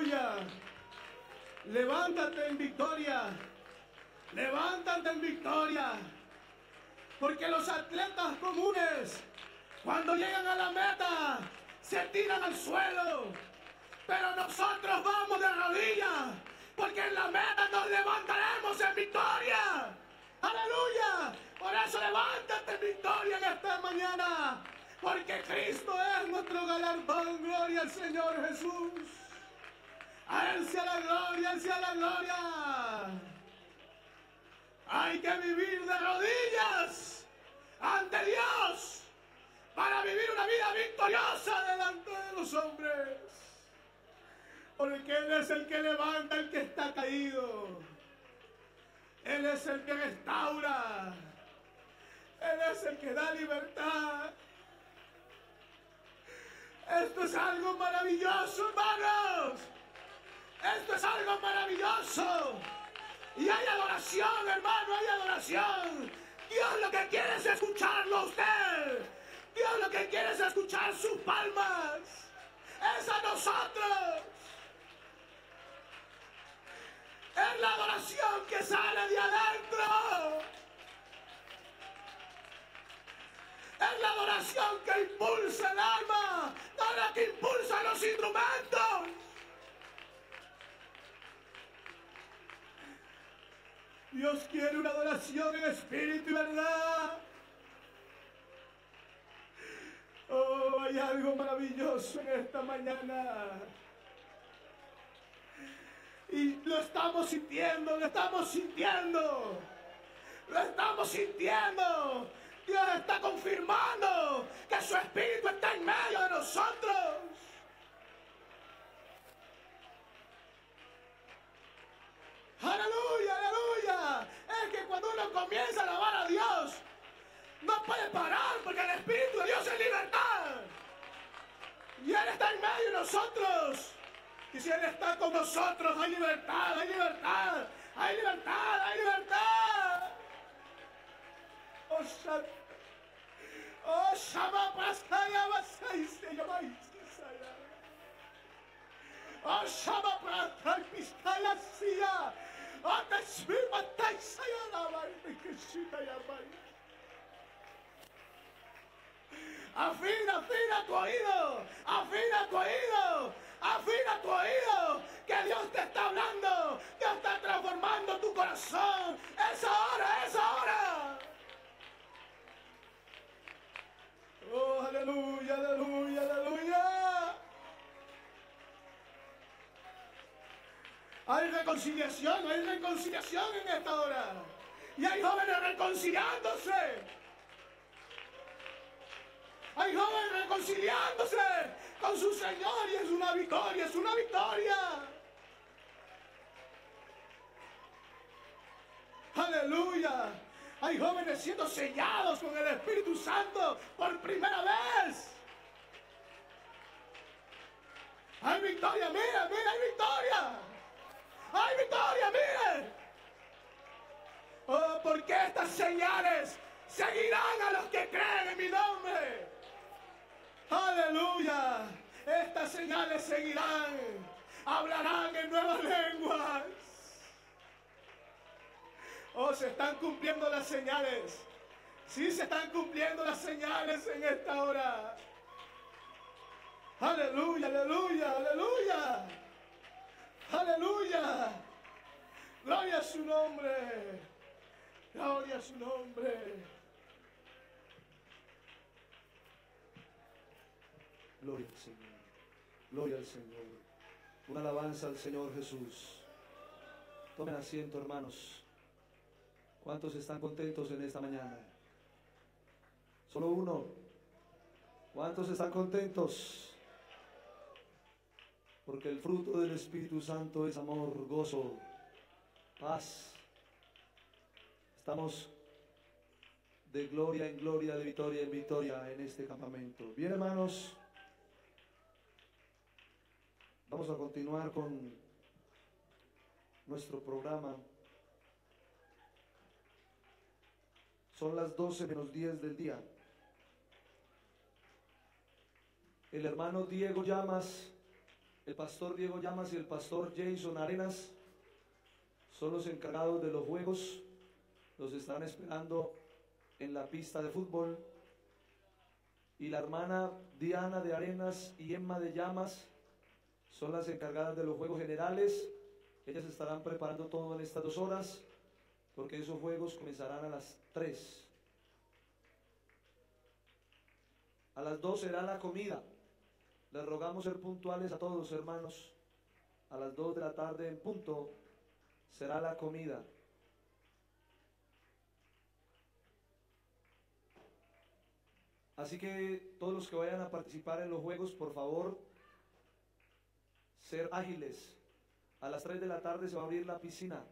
aleluya. Levántate en victoria. Levántate en victoria. Porque los atletas comunes, cuando llegan a la meta, se tiran al suelo. Pero nosotros vamos de rodillas, porque en la meta nos levantaremos en victoria. ¡Aleluya! Por eso levántate en victoria en esta mañana, porque Cristo es nuestro galardón. Gloria al Señor Jesús. A Él sea la gloria, a Él sea la gloria. Hay que vivir de rodillas ante Dios para vivir una vida victoriosa delante de los hombres. Porque Él es el que levanta al que está caído. Él es el que restaura. Él es el que da libertad. Esto es algo maravilloso, hermanos. Esto es algo maravilloso. Y hay adoración, hermano, hay adoración. Dios lo que quiere es escucharlo a usted. Dios lo que quiere es escuchar sus palmas. Es a nosotros. Es la adoración que sale de adentro. Es la adoración que impulsa el alma, no la que impulsa los instrumentos. Dios quiere una adoración en espíritu y verdad. Oh, hay algo maravilloso en esta mañana. Y lo estamos sintiendo, lo estamos sintiendo. Lo estamos sintiendo. Dios está confirmando que su espíritu está en medio de nosotros. Aleluya, aleluya. Es que cuando uno comienza a alabar a Dios, no puede parar porque el Espíritu de Dios es libertad. Y Él está en medio de nosotros. Y si Él está con nosotros, hay libertad, hay libertad, hay libertad, hay libertad. Oh, Shama, oh, Shama, Praskaya, Vasai, Seyamai, Sisaya. Oh, Shama, Praskaya, Piskaya, Sia. Oh, Teshima, Taisaya, Lamai, Tekeshita, Yamai. Afina, afina tu oído, afina tu oído, afina tu oído, que Dios te está hablando, Dios está transformando tu corazón. Es ahora, es ahora. Oh, aleluya, aleluya, aleluya. Hay reconciliación, hay reconciliación en esta hora. Y hay jóvenes reconciliándose. Hay jóvenes reconciliándose con su Señor y es una victoria, es una victoria. Aleluya. Hay jóvenes siendo sellados con el Espíritu Santo por primera vez. Hay victoria, mira, mira, hay victoria. Hay victoria, mire. Oh, porque estas señales seguirán a los que creen en mi nombre. Aleluya. Estas señales seguirán. Hablarán en nuevas lenguas. Oh, se están cumpliendo las señales. Sí, se están cumpliendo las señales en esta hora. Aleluya, aleluya, aleluya. Aleluya. Gloria a su nombre. Gloria a su nombre. Gloria al Señor. Gloria al Señor. Una alabanza al Señor Jesús. Tomen asiento, hermanos. ¿Cuántos están contentos en esta mañana? Solo uno. ¿Cuántos están contentos? Porque el fruto del Espíritu Santo es amor, gozo, paz. Estamos de gloria en gloria, de victoria en victoria en este campamento. Bien, hermanos, vamos a continuar con nuestro programa. Son las doce menos diez del día. El hermano Diego Llamas El pastor Diego Llamas y el pastor Jason Arenas son los encargados de los juegos. Los están esperando en la pista de fútbol. Y la hermana Diana de Arenas y Emma de Llamas son las encargadas de los juegos generales. Ellas estarán preparando todo en estas dos horas, porque esos juegos comenzarán a las tres. A las dos será la comida. Les rogamos ser puntuales a todos, hermanos. A las dos de la tarde en punto será la comida. Así que todos los que vayan a participar en los juegos, por favor, ser ágiles. A las tres de la tarde se va a abrir la piscina.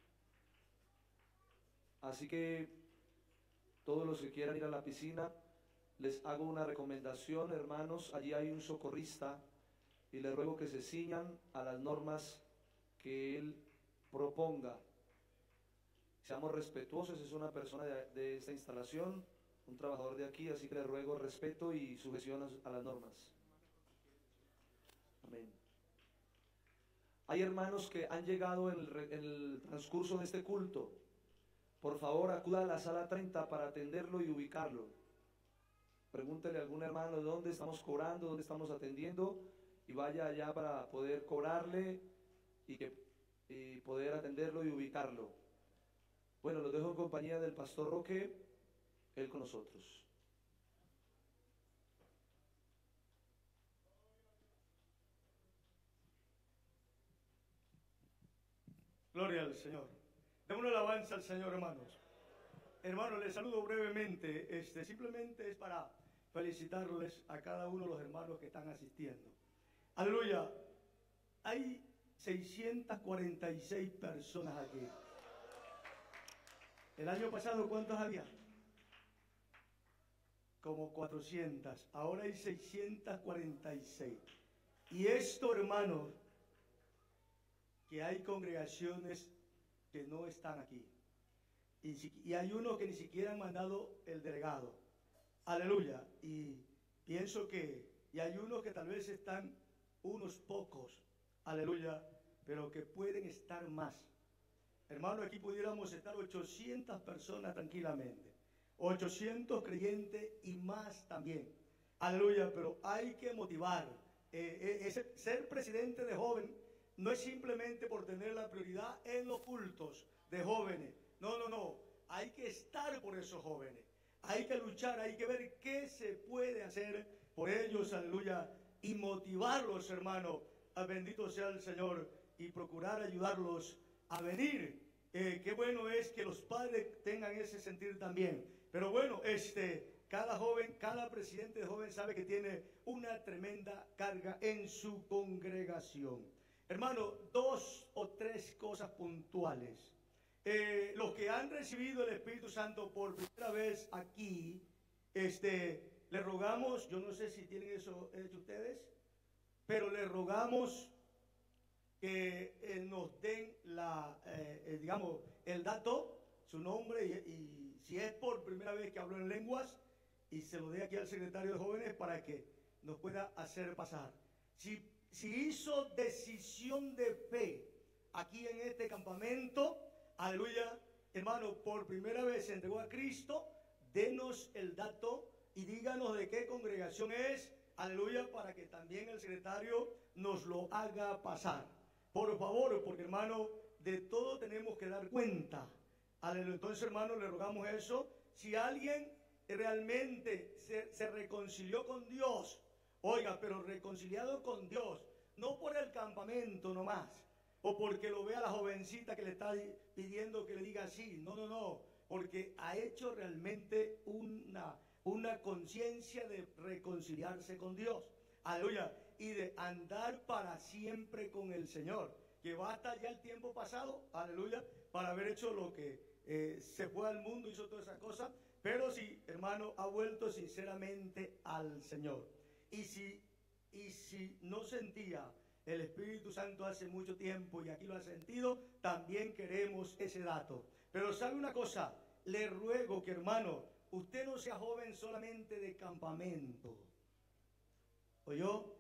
Así que todos los que quieran ir a la piscina, les hago una recomendación, hermanos. Allí hay un socorrista y les ruego que se ciñan a las normas que él proponga. Seamos respetuosos, es una persona de, de esta instalación, un trabajador de aquí, así que les ruego respeto y sujeción a, a las normas. Amén. Hay hermanos que han llegado en el, en el transcurso de este culto. Por favor, acuda a la sala treinta para atenderlo y ubicarlo. Pregúntele a algún hermano dónde estamos cobrando, dónde estamos atendiendo, y vaya allá para poder cobrarle y, que, y poder atenderlo y ubicarlo. Bueno, los dejo en compañía del pastor Roque, él con nosotros. Gloria al Señor. Demos una alabanza al Señor, hermanos. Hermanos, les saludo brevemente. Este, simplemente es para felicitarles a cada uno de los hermanos que están asistiendo. Aleluya. Hay seiscientas cuarenta y seis personas aquí. El año pasado, ¿cuántas había? Como cuatrocientas. Ahora hay seiscientas cuarenta y seis. Y esto, hermanos, que hay congregaciones que no están aquí. Y, si, y hay unos que ni siquiera han mandado el delegado. Aleluya. Y pienso que, y hay unos que tal vez están unos pocos, aleluya, pero que pueden estar más. Hermano, aquí pudiéramos estar ochocientas personas tranquilamente, ochocientos creyentes y más también. Aleluya, pero hay que motivar. Eh, eh, ese, ser presidente de joven no es simplemente por tener la prioridad en los cultos de jóvenes. No, no, no. Hay que estar por esos jóvenes. Hay que luchar, hay que ver qué se puede hacer por ellos, aleluya, y motivarlos, hermano. A bendito sea el Señor, y procurar ayudarlos a venir. Eh, qué bueno es que los padres tengan ese sentir también. Pero bueno, este, cada joven, cada presidente de joven sabe que tiene una tremenda carga en su congregación. Hermano, dos o tres cosas puntuales. Eh, los que han recibido el Espíritu Santo por primera vez aquí, este, les rogamos, yo no sé si tienen eso hecho ustedes, pero les rogamos que eh, nos den la, eh, eh, digamos, el dato, su nombre, y, y si es por primera vez que hablo en lenguas, y se lo dé aquí al secretario de jóvenes para que nos pueda hacer pasar. Si, si hizo decisión de fe aquí en este campamento, aleluya, hermano, por primera vez se entregó a Cristo, denos el dato y díganos de qué congregación es, aleluya, para que también el secretario nos lo haga pasar. Por favor, porque hermano, de todo tenemos que dar cuenta. Aleluya. Entonces, hermano, le rogamos eso. Si alguien realmente se, se reconcilió con Dios, oiga, pero reconciliado con Dios, no por el campamento nomás, o porque lo vea la jovencita que le está pidiendo que le diga así, no, no, no, porque ha hecho realmente una, una conciencia de reconciliarse con Dios, aleluya, y de andar para siempre con el Señor, que basta ya el tiempo pasado, aleluya, para haber hecho lo que eh, se fue al mundo, hizo todas esas cosas, pero si, hermano, ha vuelto sinceramente al Señor, y si, y si no sentía el Espíritu Santo hace mucho tiempo y aquí lo ha sentido, también queremos ese dato. Pero sabe una cosa, le ruego que, hermano, usted no sea joven solamente de campamento. ¿Oyó?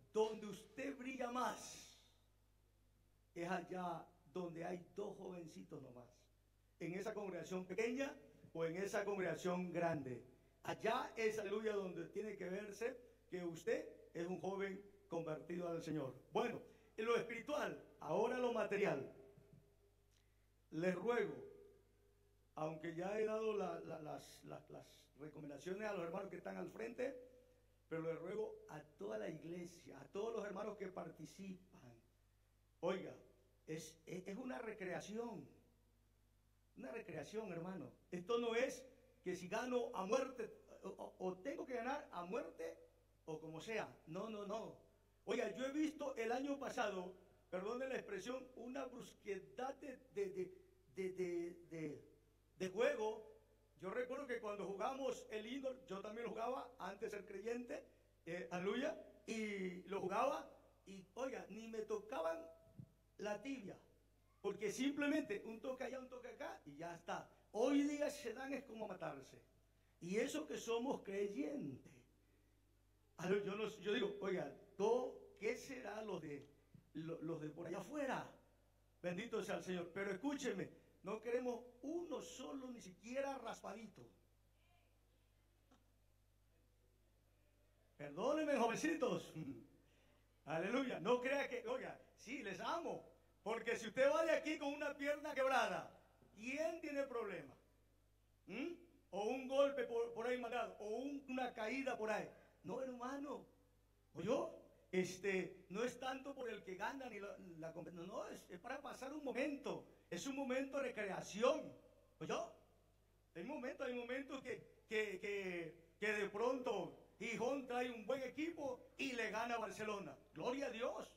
donde usted brilla más es allá donde hay dos jovencitos nomás, en esa congregación pequeña o en esa congregación grande. Allá es, aleluya, donde tiene que verse que usted es un joven convertido al Señor. Bueno, en lo espiritual, ahora lo material. Les ruego, aunque ya he dado la, la, las, las, las recomendaciones a los hermanos que están al frente, pero les ruego a toda la iglesia, a todos los hermanos que participan. Oiga, es, es, es una recreación, una recreación, hermano. Esto no es que si gano a muerte, o, o, o tengo que ganar a muerte, o como sea. No, no, no. Oiga, yo he visto el año pasado, perdone la expresión, una brusquedad de, de, de, de, de, de, de juego. Yo recuerdo que cuando jugamos el indoor, yo también lo jugaba antes de ser creyente, eh, aleluya, y lo jugaba, y oiga, ni me tocaban la tibia, porque simplemente un toque allá, un toque acá, y ya está. Hoy día se dan es como matarse, y eso que somos creyentes. Yo, no, yo digo, oiga, ¿qué será los de, los de por allá afuera? Bendito sea el Señor, pero escúcheme, no queremos uno solo, ni siquiera raspadito. Perdónenme, jovencitos. Aleluya. No crea que, oiga, sí, les amo. Porque si usted va de aquí con una pierna quebrada, ¿quién tiene problema? ¿Mm? O un golpe por, por ahí mandado, o un, una caída por ahí. No, hermano. ¿Oyó? Este, no es tanto por el que gana ni la, la competencia. No, es, es para pasar un momento. Es un momento de recreación. ¿Oyó? Hay momentos, hay momentos que, que, que, que de pronto Gijón trae un buen equipo y le gana a Barcelona. Gloria a Dios.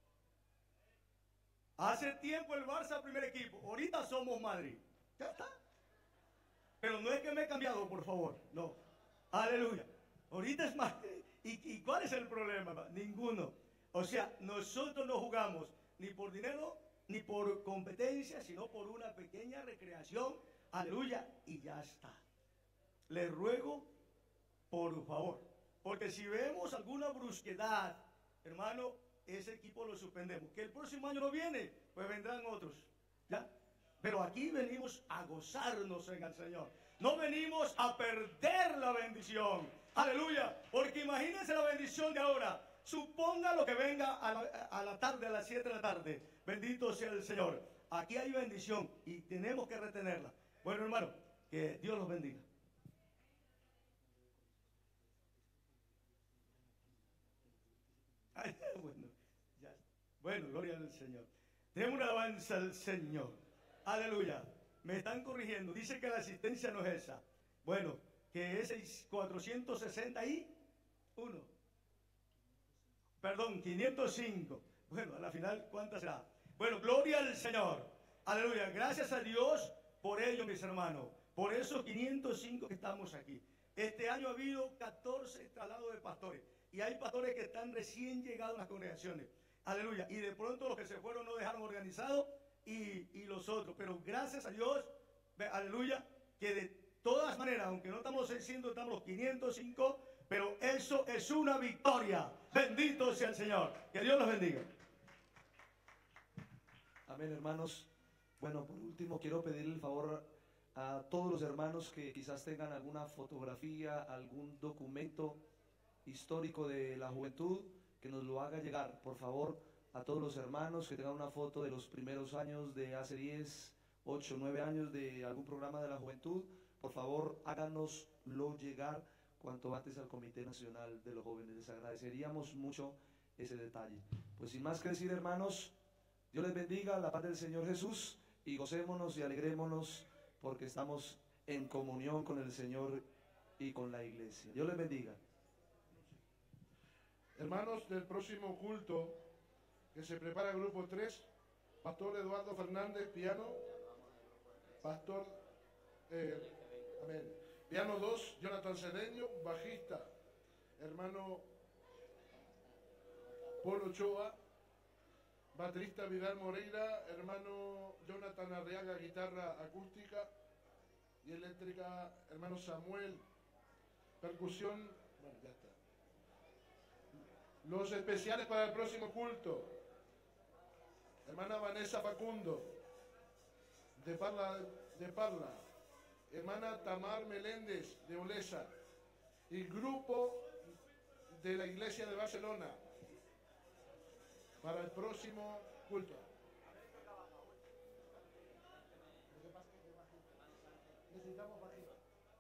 Hace tiempo el Barça primer equipo. Ahorita somos Madrid. Ya está. Pero no es que me he cambiado, por favor. No. Aleluya. Ahorita es Madrid. ¿Y, ¿Y cuál es el problema? Ninguno. O sea, nosotros no jugamos ni por dinero ni por competencia, sino por una pequeña recreación. Aleluya. Y ya está. Les ruego, por favor, porque si vemos alguna brusquedad, hermano, ese equipo lo suspendemos. Que el próximo año no viene, pues vendrán otros. ¿Ya? Pero aquí venimos a gozarnos en el Señor. No venimos a perder la bendición. Aleluya. Porque imagínense la bendición de ahora. Suponga lo que venga a la, a la tarde, a las siete de la tarde. Bendito sea el Señor. Aquí hay bendición y tenemos que retenerla. Bueno, hermano, que Dios los bendiga. Ay, bueno, ya. Bueno, gloria al Señor. Demos una alabanza al Señor. Aleluya. Me están corrigiendo. Dice que la asistencia no es esa. Bueno, que es cuatrocientos sesenta y uno. Perdón, quinientos cinco. Bueno, a la final, ¿cuántas será? Bueno, gloria al Señor. Aleluya. Gracias a Dios por ello, mis hermanos. Por esos quinientos cinco que estamos aquí. Este año ha habido catorce traslados de pastores. Y hay pastores que están recién llegados a las congregaciones. Aleluya. Y de pronto los que se fueron no dejaron organizado y, y los otros. Pero gracias a Dios, aleluya, que de todas maneras, aunque no estamos seiscientos, estamos los quinientos cinco, pero eso es una victoria. Bendito sea el Señor. Que Dios los bendiga. Amén, hermanos. Bueno, por último, quiero pedirle el favor a todos los hermanos que quizás tengan alguna fotografía, algún documento histórico de la juventud, que nos lo haga llegar, por favor, a todos los hermanos que tengan una foto de los primeros años de hace diez, ocho, nueve años de algún programa de la juventud. Por favor, háganoslo llegar cuanto antes al Comité Nacional de los Jóvenes. Les agradeceríamos mucho ese detalle. Pues sin más que decir, hermanos, Dios les bendiga, la paz del Señor Jesús, y gocémonos y alegrémonos porque estamos en comunión con el Señor y con la iglesia. Dios les bendiga. Hermanos, del próximo culto que se prepara el grupo tres, Pastor Eduardo Fernández, piano. Pastor, eh, amén. Piano dos, Jonathan Cedeño, bajista. Hermano Paul Ochoa, baterista Vidal Moreira, hermano Jonathan Arriaga, guitarra acústica y eléctrica, hermano Samuel, percusión, bueno, ya está. Los especiales para el próximo culto. Hermana Vanessa Facundo, de Parla, de Parla. Hermana Tamar Meléndez, de Olesa. Y grupo de la Iglesia de Barcelona, para el próximo culto. Necesitamos bajito.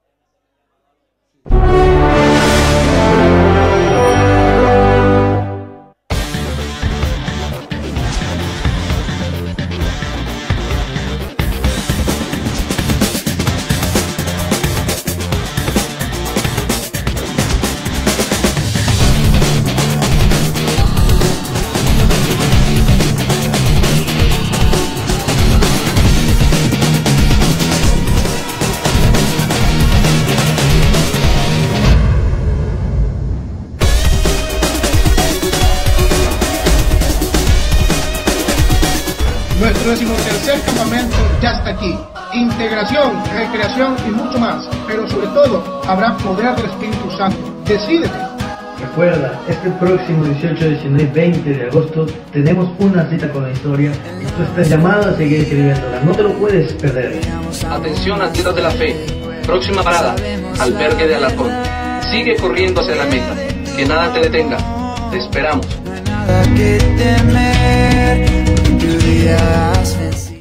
Nuestro decimotercer campamento ya está aquí. Integración, recreación y mucho más. Pero sobre todo, habrá poder del Espíritu Santo. Decídete. Recuerda, este próximo dieciocho, diecinueve y veinte de agosto tenemos una cita con la historia. Tú estás llamado a seguir escribiéndola. No te lo puedes perder. Atención, atletas de la fe. Próxima parada, albergue de Alarcón. Sigue corriendo hacia la meta. Que nada te detenga. Te esperamos. Nada que temer, porque tu día has vencido.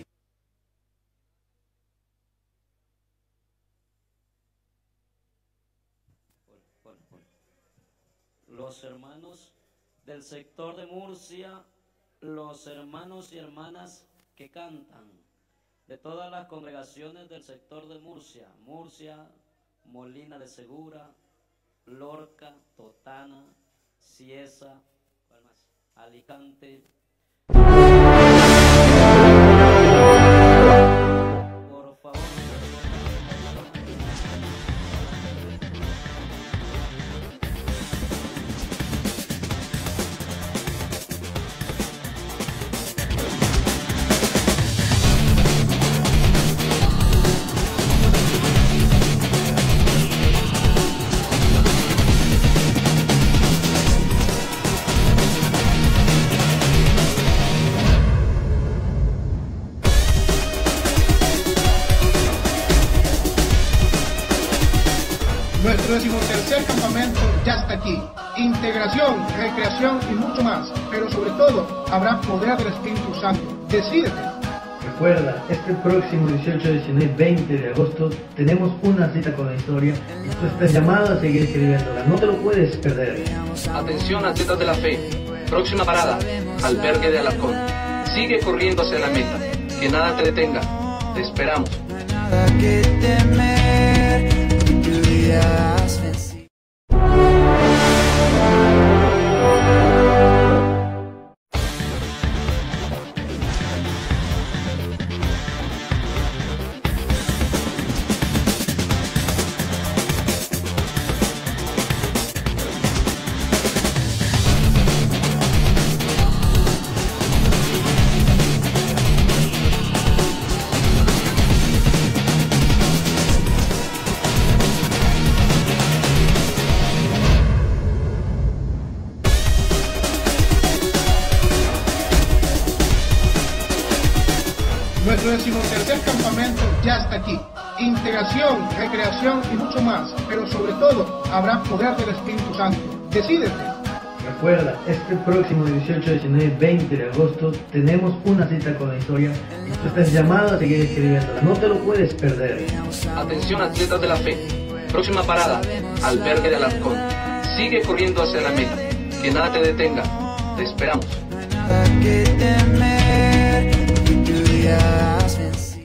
Los hermanos del sector de Murcia, los hermanos y hermanas que cantan, de todas las congregaciones del sector de Murcia, Murcia, Molina de Segura, Lorca, Totana, Cieza, ¿cuál más? Alicante. Por favor. Nuestro decimotercer campamento ya está aquí. Integración, recreación y mucho más. Pero sobre todo, habrá poder del Espíritu Santo. Decídete. Recuerda, este próximo dieciocho, diecinueve y veinte de agosto tenemos una cita con la historia. Tú estás llamado a seguir escribiéndola. No te lo puedes perder. Atención, atletas de la fe. Próxima parada, albergue de Alarcón. Sigue corriendo hacia la meta. Que nada te detenga. Te esperamos. Nada que temer, porque tu día has vencido. Nuestro decimotercer campamento ya está aquí. Integración, recreación y mucho más. Pero sobre todo, habrá poder del Espíritu Santo. Decídete. Recuerda, este próximo dieciocho, diecinueve y veinte de agosto tenemos una cita con la historia. Tú estás llamado a seguir escribiéndola. No te lo puedes perder. Atención, atletas de la fe. Próxima parada, albergue de Alarcón. Sigue corriendo hacia la meta. Que nada te detenga. Te esperamos. Nada que temer, porque tu día has vencido.